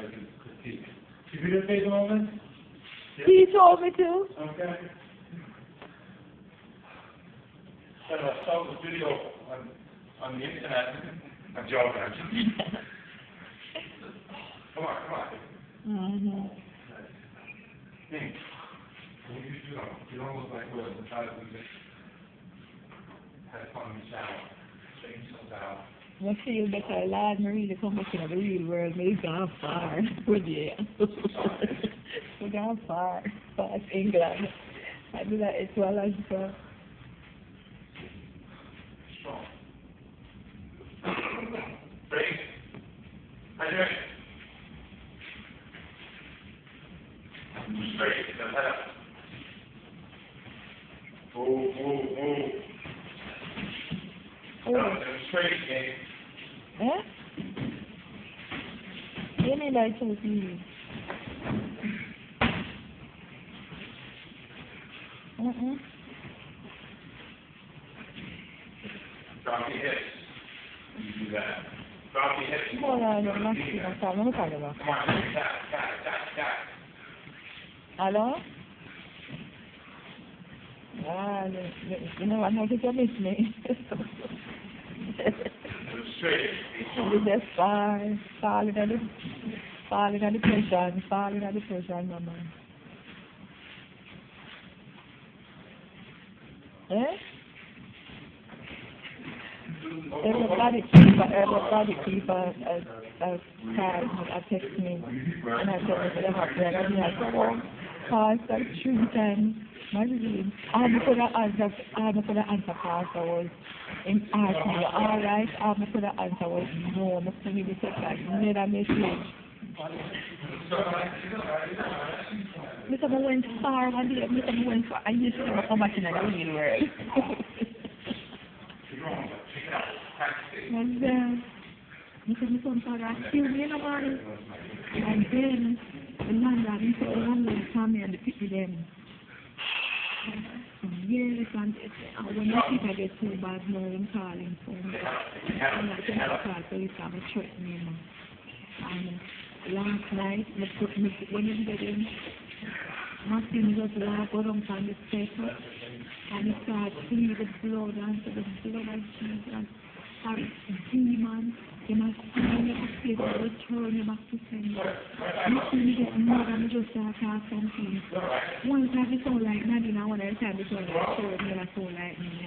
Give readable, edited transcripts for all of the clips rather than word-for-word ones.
I can critique. You videotape all this? He told me to. Okay. So I saw the video on the internet. I'm joking. Come on. Mm-hmm. Think. When you don't look like Will. Try to do this. Have fun in the shower. Shake yourself out. I feel better, lad. I really come back in the real world. We've gone far. We're We've gone far. Past England. I do that as well as well. Strong. Break. Hydrate. Straight. Head up. Move. Oh. Straight game. Eh? Give me that to see. Drop your hips. You do that. Drop your hips. Hold on, I'm not seeing my phone. Let me call you back. Come on. Tap. Hello? You know, I know that you miss me. Straight. You just falling at the pressure, mama. Eh? Everybody keep a card and text me, and I tell them what happened, and I said, oh, call like 3 times. Imagine, I put the answer card was in ask me, alright, I put the answer was no, I'm going to be like, never message. Mr. went far one day, Mr. went far, I used to never come back in the real world. And then, Mr. Son started accusing me in the morning. And then, the landlord came me and they picked me them. Yes, and when you think I get too bad, no, I'm calling for me. I'm like, I'm not calling for you, I'm threatening me. And last night, when you get in, my skin just go down on the paper, and it started to see the blood, and the blood of Jesus, and demons, you must see me upstairs, and return you back to sender. You see me get more than just start talk something. One time it's all like Nadine, and one other time it's all like so, and then so like me.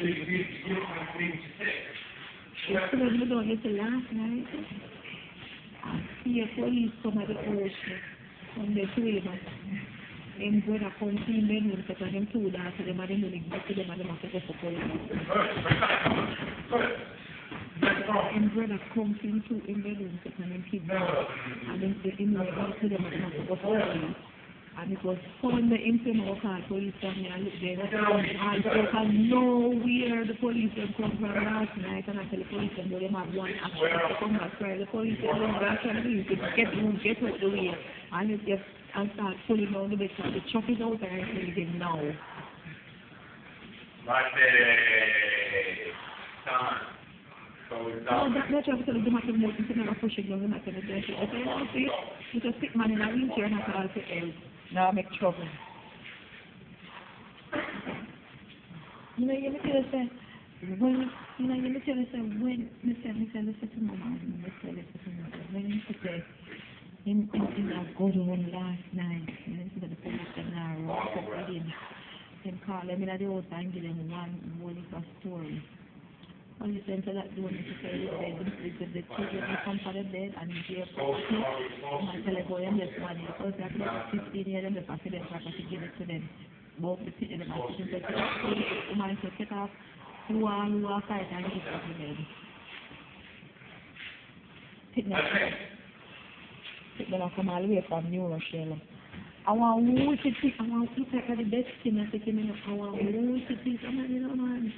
So when we don't get to last night, I see a police come at the ocean, and they play me. In brother come to him bedroom, so them 2 daughters, them are the money, back to them and them have to go for police. In brother come to him in bedroom, so them keep down, and then they back to them and them have to go for police. And it was fun, the incident of call police from me and look there. And so I know where the police come from last night, and I tell the police them have one action to come back for the police don't actually get out the way. And it just and start pulling down the bed, so the truck is out there and they didn't know. No, that's what I'm saying. The matter more than I'm pushing down the matter. It's a sick man in a wheelchair and I call to help. Now I make trouble. You know, you tell us that when you say when you say in a good one last night, you know, the police and I walk up with him. Then call them in the house and give them one story. And you send to that door to say the children will come for the bed and give property. And tell them boy and this money. Because they're about 15 years and they pass them property, give it to them. Both the people in the house. So the woman said, take off who are fight and give it to them. Take them from all the way from New Rochelle. I want to take the best thing and take them I want to take them, man.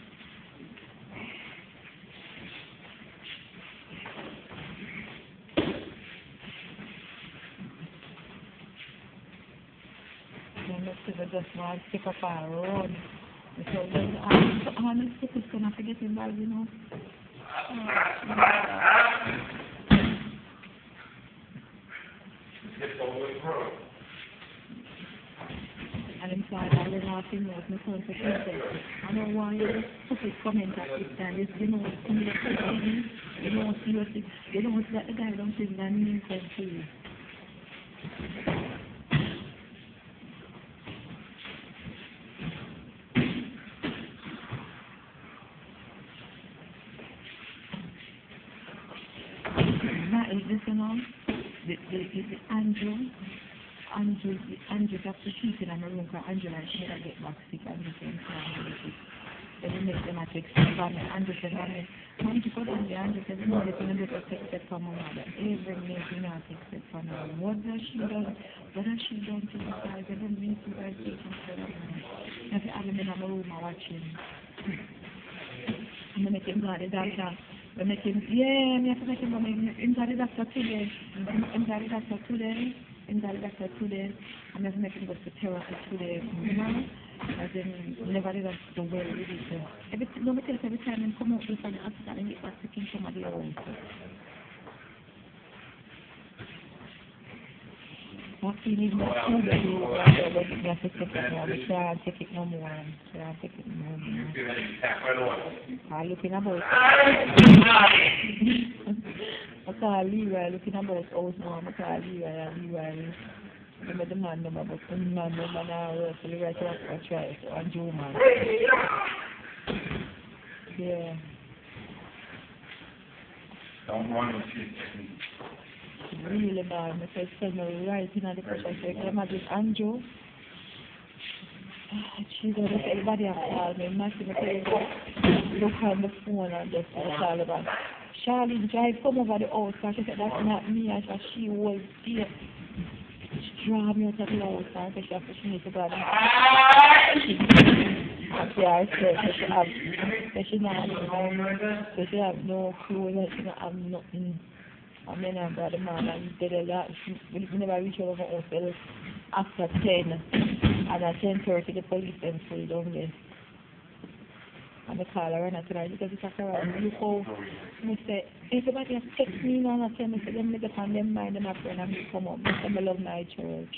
I just want to pick up our road. So then honestly, it's going to have to get involved, you know. It's always growth. And inside I was laughing with my son for Tuesday. I don't want you to put a comment at this time. You know, you don't see what you don't see that the guy don't think that means to you. That is this, you know, the Andrew got to shoot in my room because Andrew and she had to get back sick at the same time. They didn't make them take some money. Andrew said, Mommy, you put on the Andrew said, no, they're going to take steps from my mother. Every minute you not take steps from her. What has she done? What has she done to the guys? I don't mean to guys take instead of me. I have him in my room watching. I'm going to make him go to the doctor. I make him, yeah, I have to make him go into the doctor today. Into the doctor today. I'm going to make him go to therapy today. As in, never did that the way we did it. Every time I come out from the hospital and get back to King somebody else. What we need more food to do, we have to take it more. We can't take it no more. I'm looking about. I call Leroy, looking about house now. I call Leroy. Remember the man number, but the man number now works for the right to try it on Joe man. Yeah. Don't run with you. Really bad. I said, tell me right in the pressure. I said, imagine Andrew. She's going to say, everybody has called me. Matthew, look on the phone and just call about. Charlie, drive, come over the house. And she said, that's not me. I said, she was there. She dragged me out of the house and said, she needs to go to the house. I said, she have no clue that she don't have nothing. I mean, I'm the man, and he did a lot. We never reach over the hospital after 10. And at 10:30, the police then pulled down there. And the caller ran tonight because it's after all. Look how, I say, everybody has text me now and tell me, them make up on them mind, them friend, and me come up. I love my church.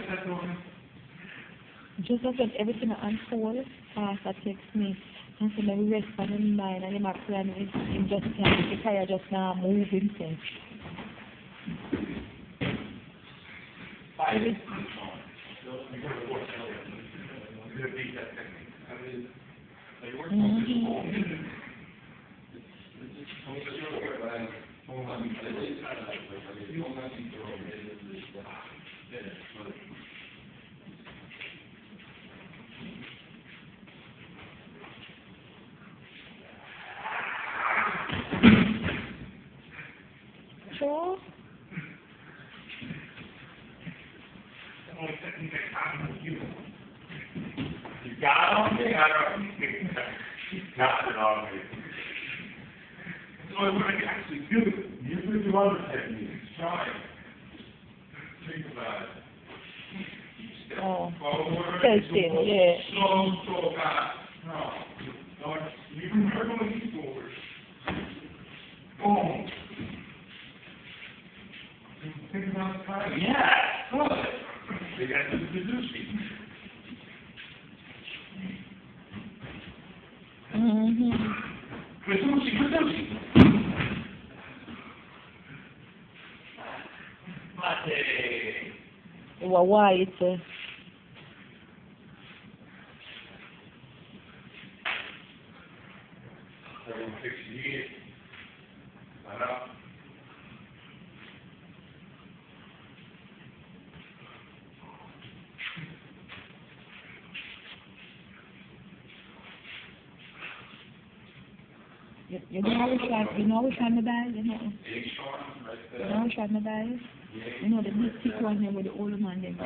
Just as everything unfolds, pastor text me. And so then we rest on him mind, and him a plan is him just can't, the fire just now move himself. Sure. You got it on me? I don't you got it on me. So what I can actually do, use the other techniques. Try it. Think about it. Step forward. Yeah. Slow back. No. You're going forward. Boom. Think about the time. Yeah. Good. They got to the Suzuki. Suzuki. Well, why it's 68. Not up. you know which one to buy, you know. You know which one to buy? You know the big thick one here with the old man there,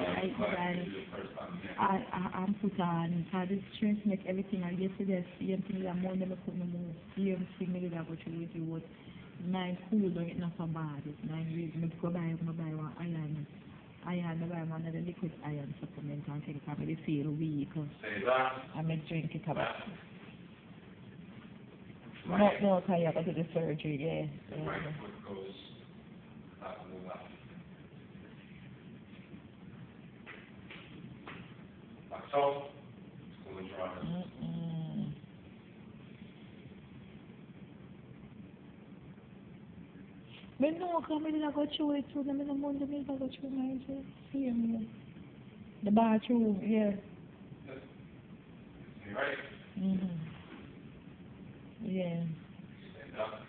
I'm put on, so this stress make everything, and yesterday, same thing that more never put no more, same thing maybe that go through with you, was mine cool, don't get nothing bad, it's mine reason, I go buy one iron, I buy one of the liquid iron supplement, and take it, I really feel weak, I may drink it up. No, I have to do the surgery, yeah. So, we'll try this. But no, come in and go through it too. I mean, I'm wondering if I go through my here, the bathroom, yeah. You ready? Yeah. Stand up.